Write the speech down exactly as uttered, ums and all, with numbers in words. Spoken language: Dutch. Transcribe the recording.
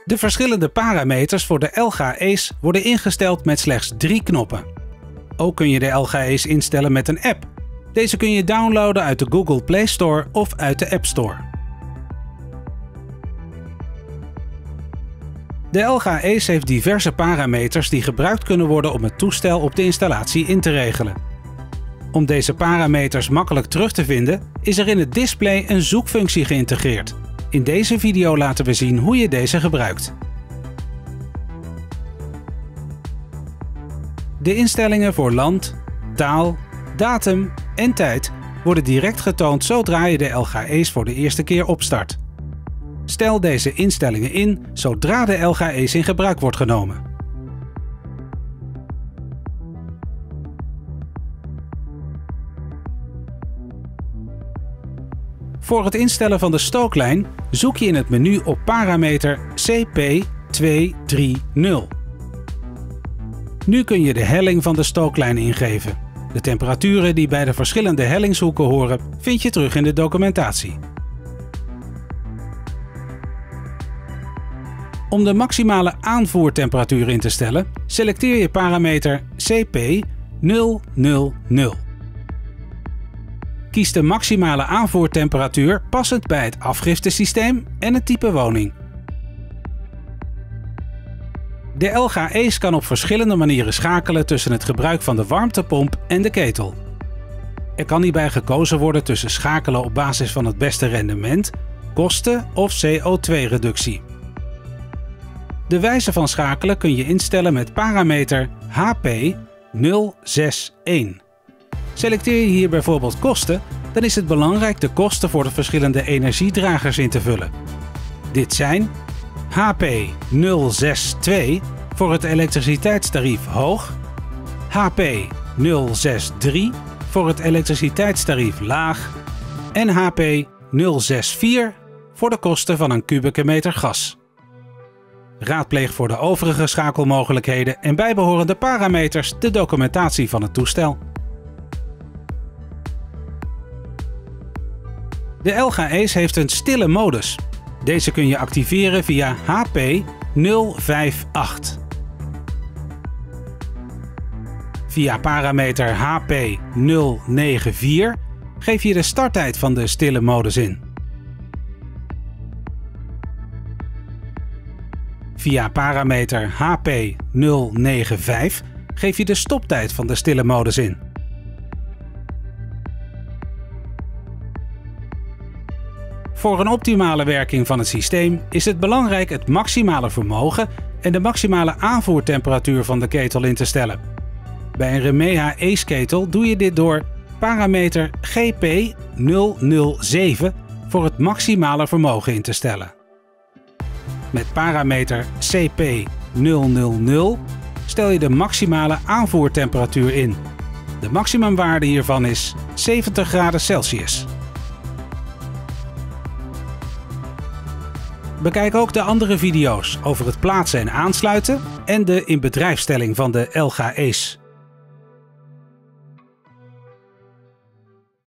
De verschillende parameters voor de L G Ace worden ingesteld met slechts drie knoppen. Ook kun je de L G Ace instellen met een app. Deze kun je downloaden uit de Google Play Store of uit de App Store. De L G Ace heeft diverse parameters die gebruikt kunnen worden om het toestel op de installatie in te regelen. Om deze parameters makkelijk terug te vinden, is er in het display een zoekfunctie geïntegreerd. In deze video laten we zien hoe je deze gebruikt. De instellingen voor land, taal, datum en tijd worden direct getoond zodra je de L G Ace voor de eerste keer opstart. Stel deze instellingen in zodra de L G Ace in gebruik wordt genomen. Voor het instellen van de stooklijn zoek je in het menu op parameter C P twee drie nul. Nu kun je de helling van de stooklijn ingeven. De temperaturen die bij de verschillende hellingshoeken horen vind je terug in de documentatie. Om de maximale aanvoertemperatuur in te stellen, selecteer je parameter C P nul nul nul. Kies de maximale aanvoertemperatuur passend bij het afgiftesysteem en het type woning. De L G Ace kan op verschillende manieren schakelen tussen het gebruik van de warmtepomp en de ketel. Er kan hierbij gekozen worden tussen schakelen op basis van het beste rendement, kosten of C O twee reductie. De wijze van schakelen kun je instellen met parameter H P nul zes een. Selecteer je hier bijvoorbeeld kosten, dan is het belangrijk de kosten voor de verschillende energiedragers in te vullen. Dit zijn H P nul zes twee voor het elektriciteitstarief hoog, H P nul zes drie voor het elektriciteitstarief laag en H P nul zes vier voor de kosten van een kubieke meter gas. Raadpleeg voor de overige schakelmogelijkheden en bijbehorende parameters de documentatie van het toestel. De L G Ace heeft een stille modus. Deze kun je activeren via H P nul vijf acht. Via parameter H P nul negen vier geef je de starttijd van de stille modus in. Via parameter H P nul negen vijf geef je de stoptijd van de stille modus in. Voor een optimale werking van het systeem is het belangrijk het maximale vermogen en de maximale aanvoertemperatuur van de ketel in te stellen. Bij een Remeha Ace ketel doe je dit door parameter G P nul nul zeven voor het maximale vermogen in te stellen. Met parameter C P nul nul nul stel je de maximale aanvoertemperatuur in. De maximumwaarde hiervan is zeventig graden Celsius. Bekijk ook de andere video's over het plaatsen en aansluiten en de inbedrijfstelling van de L G Ace.